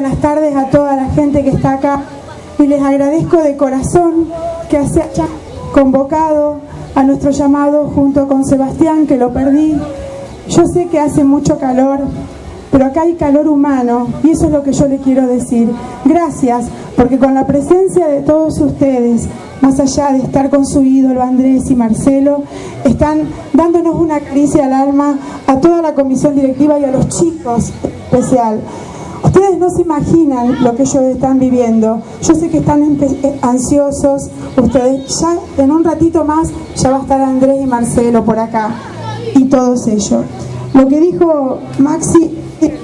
buenas tardes a toda la gente que está acá y les agradezco de corazón que se hayan convocado a nuestro llamado junto con Sebastián, que lo perdí. Yo sé que hace mucho calor, pero acá hay calor humano y eso es lo que yo le quiero decir. Gracias, porque con la presencia de todos ustedes, más allá de estar con su ídolo Andrés y Marcelo, están dándonos una caricia al alma a toda la comisión directiva y a los chicos en especial. Ustedes no se imaginan lo que ellos están viviendo. Yo sé que están ansiosos. Ustedes ya en un ratito más ya va a estar Andrés y Marcelo por acá y todos ellos. Lo que dijo Maxi,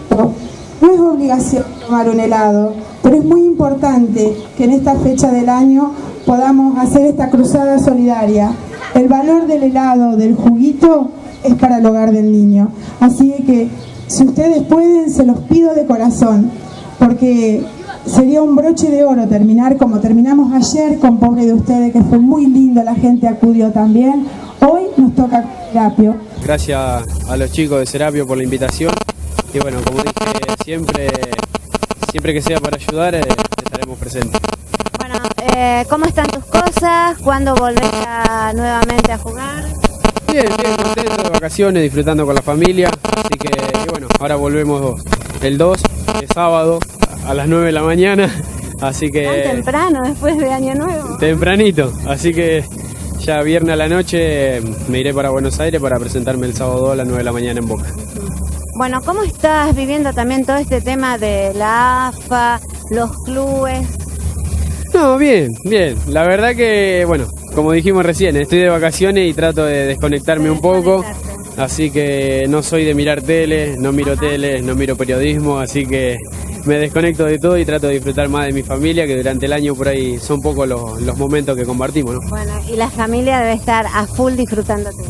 no es obligación tomar un helado, pero es muy importante que en esta fecha del año podamos hacer esta cruzada solidaria. El valor del helado, del juguito, es para el hogar del niño. Así que si ustedes pueden, se los pido de corazón, porque sería un broche de oro terminar como terminamos ayer con Pobre de Ustedes, que fue muy lindo, la gente acudió también. Hoy nos toca Serapio. Gracias a los chicos de Serapio por la invitación. Y bueno, como dije, siempre que sea para ayudar, estaremos presentes. Bueno, ¿cómo están tus cosas? ¿Cuándo volvés nuevamente a jugar? Bien, contento, de vacaciones, disfrutando con la familia. Así que, y bueno, ahora volvemos el 2, el sábado, a las 9 de la mañana. Así que... ¿Tan temprano, después de Año Nuevo? Tempranito, así que ya viernes a la noche me iré para Buenos Aires para presentarme el sábado a las 9 de la mañana en Boca. Bueno, ¿cómo estás viviendo también todo este tema de la AFA, los clubes? No, bien. La verdad que, bueno, como dijimos recién, estoy de vacaciones y trato de desconectarme un poco. Así que no soy de mirar tele, no miro tele, no miro periodismo, así que me desconecto de todo y trato de disfrutar más de mi familia, que durante el año por ahí son pocos los momentos que compartimos, ¿no? Bueno, y la familia debe estar a full disfrutándote.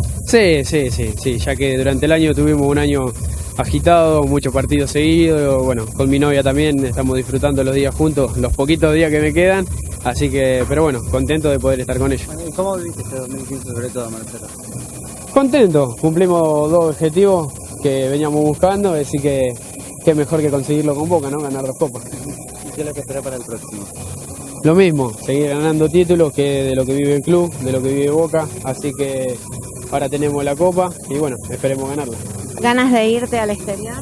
Sí, ya que durante el año tuvimos un año agitado, muchos partidos seguidos, bueno, con mi novia también estamos disfrutando los días juntos, los poquitos días que me quedan, así que, pero bueno, contento de poder estar con ellos. ¿Cómo viviste este 2015 sobre todo, Marcelo? Contento, cumplimos 2 objetivos que veníamos buscando, así que qué mejor que conseguirlo con Boca, ¿no? Ganar 2 copas. ¿Y qué es lo que espera para el próximo? Lo mismo, seguir ganando títulos, que de lo que vive el club, de lo que vive Boca, así que ahora tenemos la copa y bueno, esperemos ganarla. ¿Ganas de irte al exterior?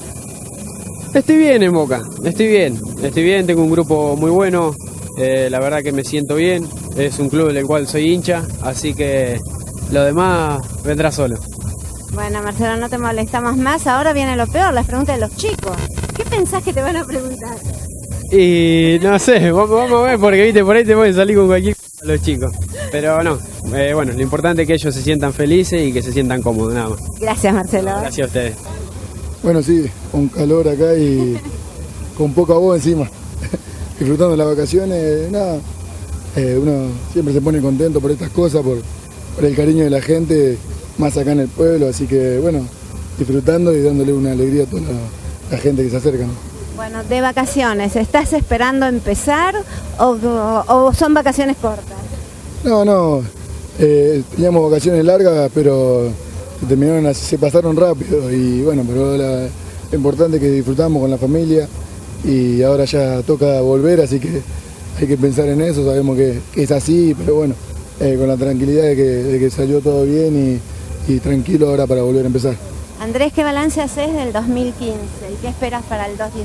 Estoy bien en Boca, estoy bien, tengo un grupo muy bueno, la verdad que me siento bien, es un club del cual soy hincha, así que lo demás vendrá solo. Bueno, Marcelo, no te molestamos más, ahora viene lo peor, las preguntas de los chicos. ¿Qué pensás que te van a preguntar? Y no sé, vamos a ver, porque viste, por ahí te pueden salir con cualquier cosa los chicos, pero no, bueno, lo importante es que ellos se sientan felices y que se sientan cómodos, nada más. Gracias, Marcelo. Gracias a ustedes. Bueno, sí, con calor acá y con poca voz encima, disfrutando las vacaciones, nada, uno siempre se pone contento por estas cosas, por el cariño de la gente, más acá en el pueblo, así que bueno, disfrutando y dándole una alegría a toda la gente que se acerca, ¿no? Bueno, de vacaciones, ¿estás esperando empezar o son vacaciones cortas? No, teníamos vacaciones largas, pero se pasaron rápido y bueno, pero lo importante es que disfrutamos con la familia y ahora ya toca volver, así que hay que pensar en eso, sabemos que es así, pero bueno, con la tranquilidad de que salió todo bien y tranquilo ahora para volver a empezar. Andrés, ¿qué balance haces del 2015 y qué esperas para el 2016?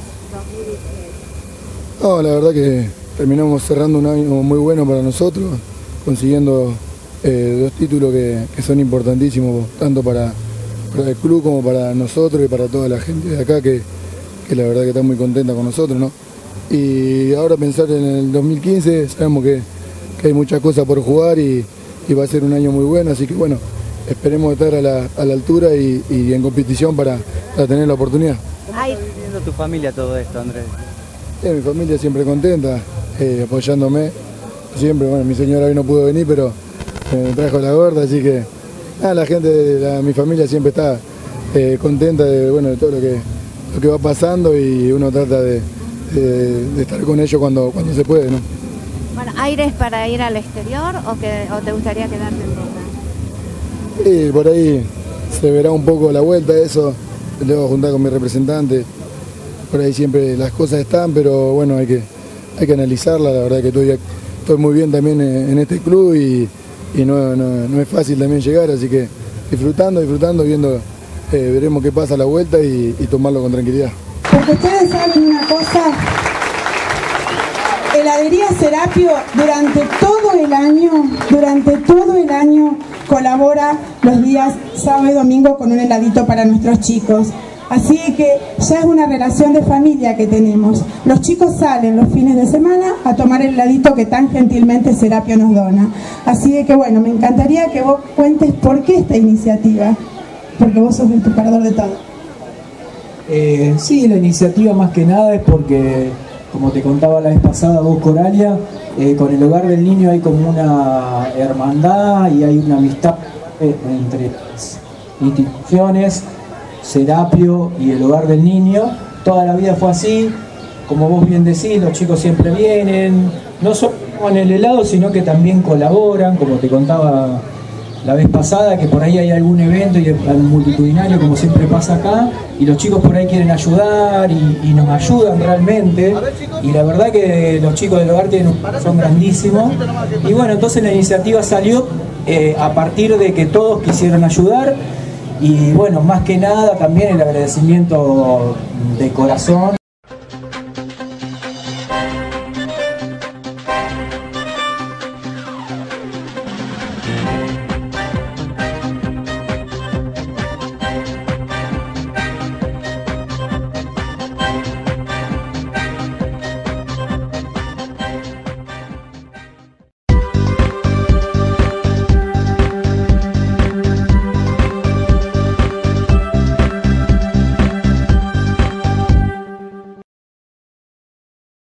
No, la verdad que terminamos cerrando un año muy bueno para nosotros, consiguiendo 2 títulos que son importantísimos, tanto para el club como para nosotros y para toda la gente de acá, que la verdad que está muy contenta con nosotros, ¿no? Y ahora pensar en el 2015, sabemos que hay muchas cosas por jugar y va a ser un año muy bueno, así que bueno, esperemos estar a la altura y en competición para tener la oportunidad. ¿Cómo está viviendo tu familia todo esto, Andrés? Mi familia siempre contenta, apoyándome, siempre, bueno, mi señora hoy no pudo venir, pero me trajo la gorda, así que la gente, mi familia siempre está contenta de todo lo que va pasando y uno trata de estar con ellos cuando se puede, ¿no? Bueno, ¿aires para ir al exterior o te gustaría quedarte en Boca? Sí, por ahí se verá un poco la vuelta, eso, debo juntar con mi representante por ahí siempre las cosas están, pero bueno, hay que analizarla. La verdad que estoy muy bien también en este club y no es fácil también llegar, así que disfrutando, viendo, veremos qué pasa a la vuelta y tomarlo con tranquilidad. Porque ustedes saben una cosa, Heladería Serapio durante todo el año colabora los días sábado y domingo con un heladito para nuestros chicos. Así que ya es una relación de familia que tenemos. Los chicos salen los fines de semana a tomar el heladito que tan gentilmente Serapio nos dona. Así que bueno, me encantaría que vos cuentes por qué esta iniciativa, porque vos sos el preparador de todo. Sí, la iniciativa más que nada es porque, como te contaba la vez pasada vos, Coralia, con el Hogar del Niño hay como una hermandad y hay una amistad entre las instituciones, Serapio y el Hogar del Niño. Toda la vida fue así, como vos bien decís, los chicos siempre vienen, no solo en el helado, sino que también colaboran, como te contaba la vez pasada, que por ahí hay algún evento y multitudinario, como siempre pasa acá, y los chicos por ahí quieren ayudar y nos ayudan realmente, y la verdad que los chicos del hogar son grandísimos, y bueno, entonces la iniciativa salió a partir de que todos quisieron ayudar. Y bueno, más que nada también el agradecimiento de corazón